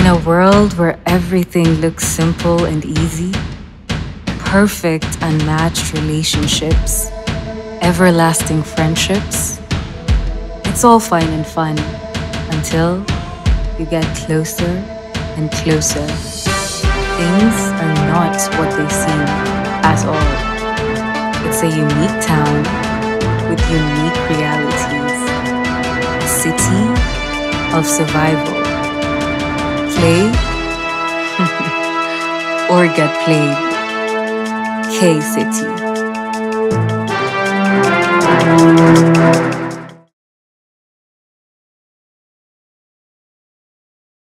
In a world where everything looks simple and easy, perfect unmatched relationships, everlasting friendships, it's all fine and fun until you get closer and closer. Things are not what they seem at all. It's a unique town with unique realities, a city of survival. Play or get played. K City.